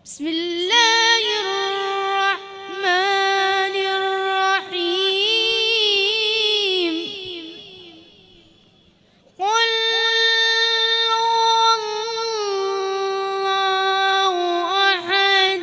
بسم الله الرحمن الرحيم. قل الله أحد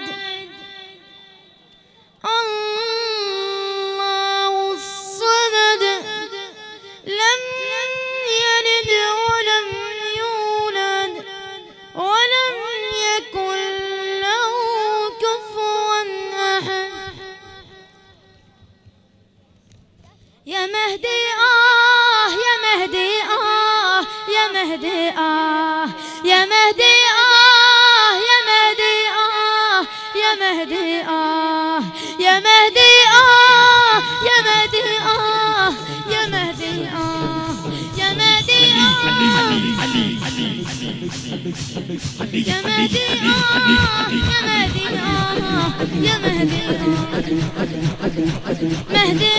الله الصمد لم يلد ولم يولد ولم يكن له كفوا أحد. يا مهدي يا مهدي يا مهدي يا مهدي يا مهدي يا مهدي يا مهدي يا مهدي يا مهدي يا مهدي يا مهدي يا مهدي مهدي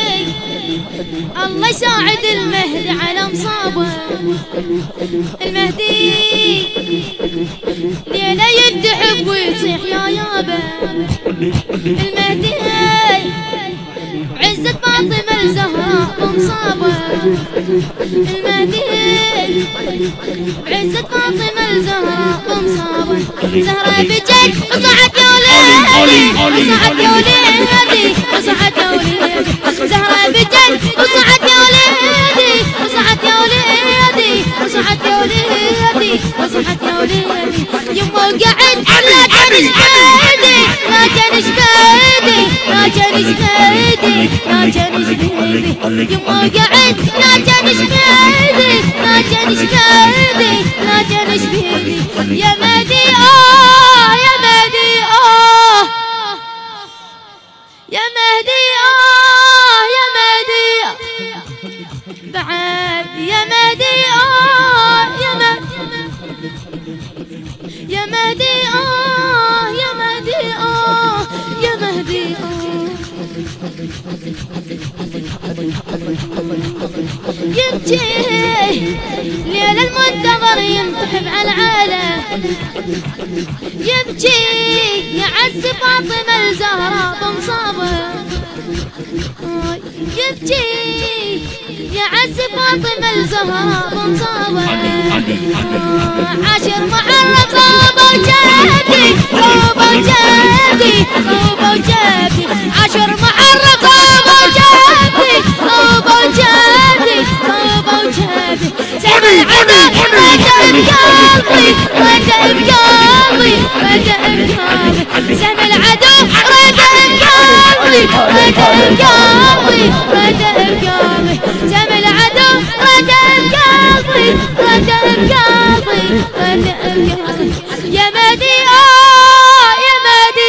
الله يساعد المهدي على مصابه. المهدي ليلة يدحب ويصيح يا يابا. المهدي عزة فاطمة الزهراء بمصابه. المهدي عزة فاطمة الزهراء بمصابه. زهرة بجد وصعد يا وليدي وصعد يا وليدي وصعد يا وليدي. زهرة بجد وصعد يا وليدي وصعد يا وليدي وصعد يا وليدي وصعد يا وليدي. يمه قعد لا جنش بيدي لا جنش بيدي لا جنش بيدي لا جنش بيدي. يمه قعد لا جنش بيدي لا جنش بيدي لا جنش بيدي. يا مهدي يا مهدي يا مهدي يا مهدي بعد يا مهدي يا مهدي يا مهدي يا مهدي يا مهدي يبكي ليل المنتظر ينتحب على العالم. يبكي يعز فاطمة الزهراء بمصابه. يبكي يعز فاطمة الزهراء بمصابه. عاشر محرم صوبه وجابي صوبه وجابي صوبه وجابي. عاشر محرم صوبه وجابي صوبه وجابي صوبه وجابي. سيف العدا رجع بقلبي رجع بقلبي رجع بقلبي. سيف العدو رجع بقلبي رجع بقلبي رجع بقلبي. سيف العدو رجع بقلبي رجع بقلبي رجع بقلبي. يا مهدي يا مهدي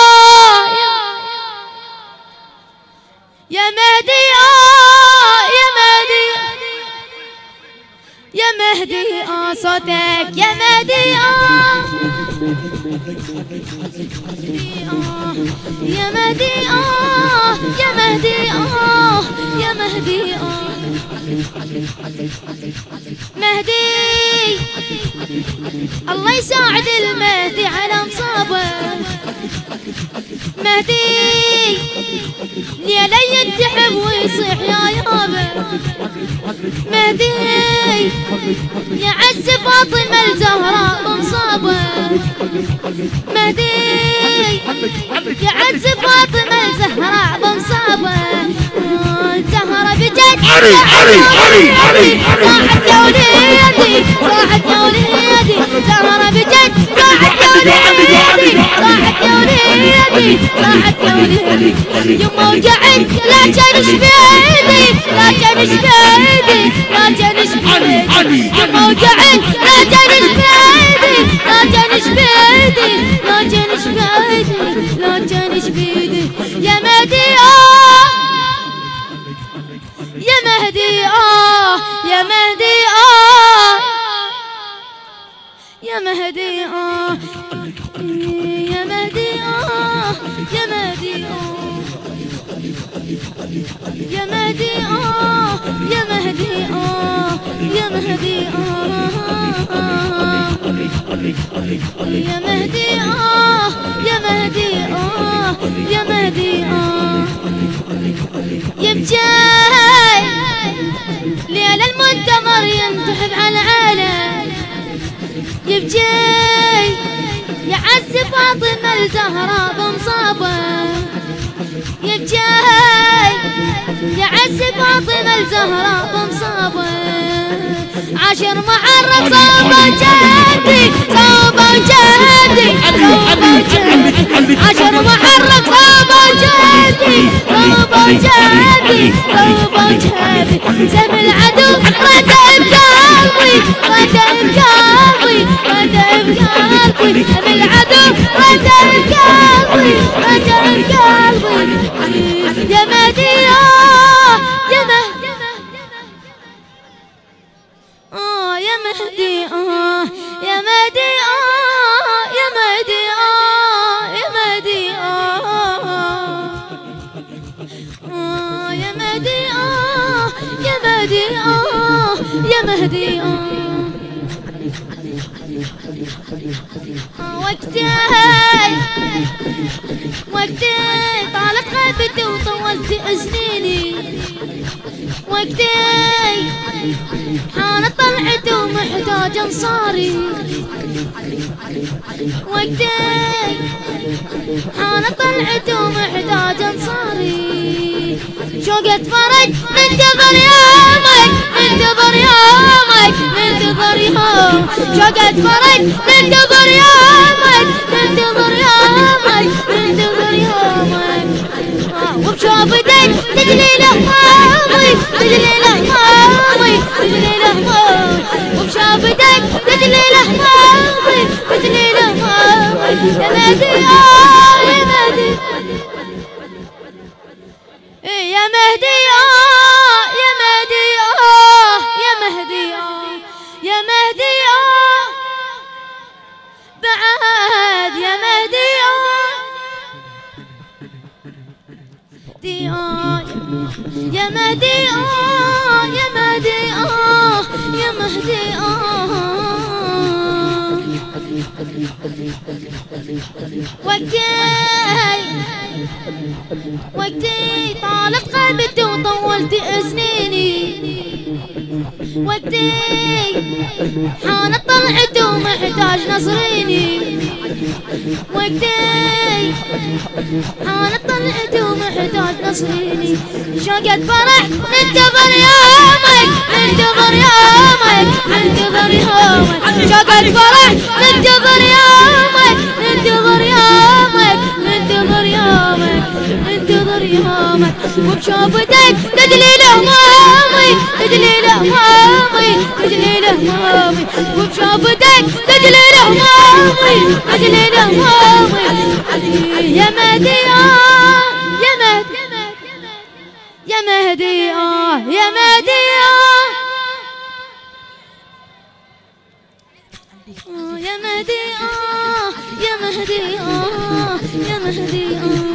يا مهدي يا مهدي يا مهدي صوتك يا مهدي يا مهدي يا مهدي يا مهدي مهدي الله يساعد المهدي على مصابه. مهدي ليلة ينتحب ويصيح يا يابا. مهدي يعز فاطمة الزهراء بمصابه. مهدي يعز فاطمة الزهراء بمصابه. زهرة بجد صاحت يا وليدي صاحت يا وليدي. زهرة بجد صاحت يا وليدي صاحت يا وليدي صاحت يا وليدي. يمه وقعد لا جنش بيدي لا جنش بيدي لا جنش بيدي. يمه وقعد لا جنش بيدي لا جنش بيدي لا جنش بيدي لا جنش بيدي. يا مهدي يا مهدي يا مهدي يا مهدي يا مهدي يا مهدي يا مهدي يا مهدي يا مهدي يا مهدي يا مهدي يبجاي ليلة المنتظر ينتحب على العالم يبجاي يعز فاطمة الزهراء بمصابة يبجاي يعز فاطمة الزهراء بمصابة عاشر معرف صوبة جدي صوبة جدي عاشر معرف صوبة جدي صوبة جدي صوبة جدي سم العدو ردع بقلبي ردع بقلبي ردع بقلبي سم العدو ردع بقلبي ردع بقلبي يا مهدي يا مهدي يا مهدي يا مهدي يا مهدي يا مهدي يا مهدي يا مهدي يا مهدي وقتي طالت غيبتي وطولت سنيني وقتي حانت طلعتي ومحتاج انصاري وقتي حانت طلعتي ومحتاج انصاري شوقت فرج منتظر يومك منتظر يومك منتظر يوم شوقت فرج منتظر يومك منتظر يومك منتظر يومك وبشوفتك تجلي لهمامي تجلي لهمامي تجلي لهمامي وبشوفتك تجلي لهمامي تجلي لهمامي يا مهدي يا مهدي يا مهدي يا مهدي يا مهدي يا مهدي بعد يا مهدي يا مهدي يا مهدي يا مهدي وقتي طالت غيبتي وطولت سنيني وقتي حانت طلعتي ومحتاج نصريني وقتي حانت طلعتي ومحتاج نصريني شوقت فرح ننتظر يومك ننتظر يومك ننتظر يومك شوقت فرح ننتظر يومك ننتظر يومك ننتظر يومك ننتظر يومك وبشوفتك تدلي لهمامي تدلي لهمامي تدلي لهمامي وبشوفتك تدلي لهمامي تدلي لهمامي يا مهدي يا مهدي يا مهدي يا مهدي يا مهدي يا مهدي يا مهدي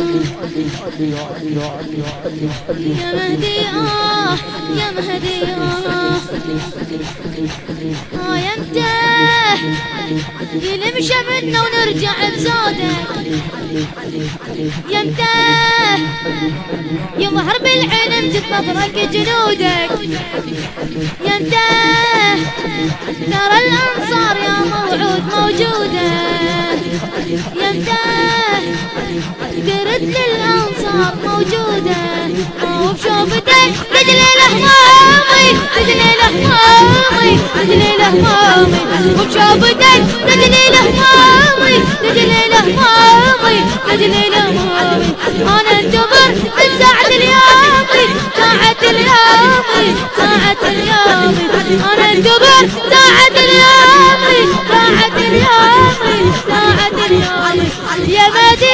يا مهدي يا مهدي يمتى يلمشى منا ونرجع بزودك يمتى يظهر بالعين امجد نظرك جنودك يمتى ترى الانصار يا موعود موجوده يمتى قرد للانصار موجوده وبشوفتك تجلي لهمامي تجلي لهمامي تجلي لهمامي وبشوفتك تجلي لهمامي تجلي لهمامي تجلي لهمامي انا انتظر من ساعة اليومي ساعة اليومي ساعة اليومي انا انتظر ساعة اليومي ساعة اليومي ساعة اليومي يا مهدي